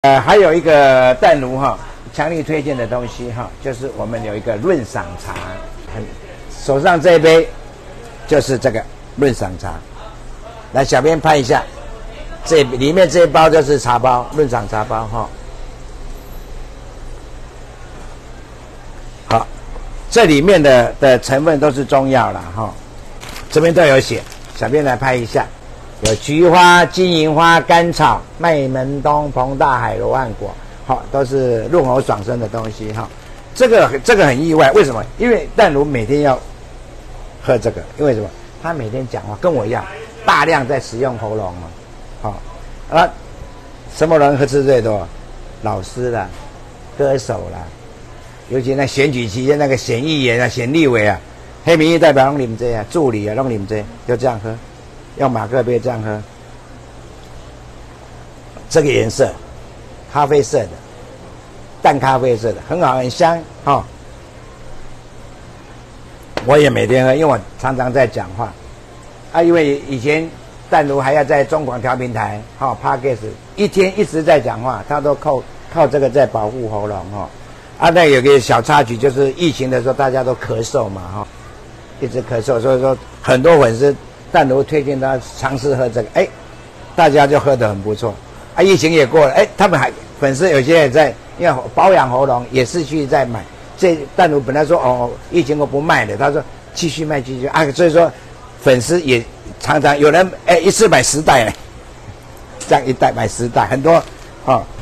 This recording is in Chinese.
还有一个淡如哈，强力推荐的东西哈，就是我们有一个润嗓茶，手上这一杯就是这个润嗓茶。来，小编拍一下，这里面这一包就是茶包，润嗓茶包哈。好，这里面的成分都是中药啦哈，这边都有写，小编来拍一下。有菊花、金银花、甘草、麦门冬、膨大海、罗汉果，好，都是润喉爽身的东西哈。这个很意外，为什么？因为淡如每天要喝这个，因为什么？他每天讲话跟我一样，大量在使用喉咙嘛，好啊，什么人喝吃最多？老师啦，歌手啦，尤其那选举期间那个选议员啊、选立委啊，黑民意代表弄你们这样，助理啊弄你们这，就这样喝。用马克杯这样喝，这个颜色，咖啡色的，淡咖啡色的，很好，很香哦。我也每天喝，因为我常常在讲话啊。因为以前淡如还要在中广调频台Podcast 一天一直在讲话，他都靠这个在保护喉咙哦。啊，那有个小插曲，就是疫情的时候大家都咳嗽嘛一直咳嗽，所以说很多粉丝。淡如推荐他尝试喝这个，大家就喝得很不错啊。疫情也过了，他们粉丝有些也在，因为保养喉咙也是去在买。这淡如本来说疫情我不卖的，他说继续卖啊，所以说粉丝也常常有人一次买10袋，这样一袋买10袋，很多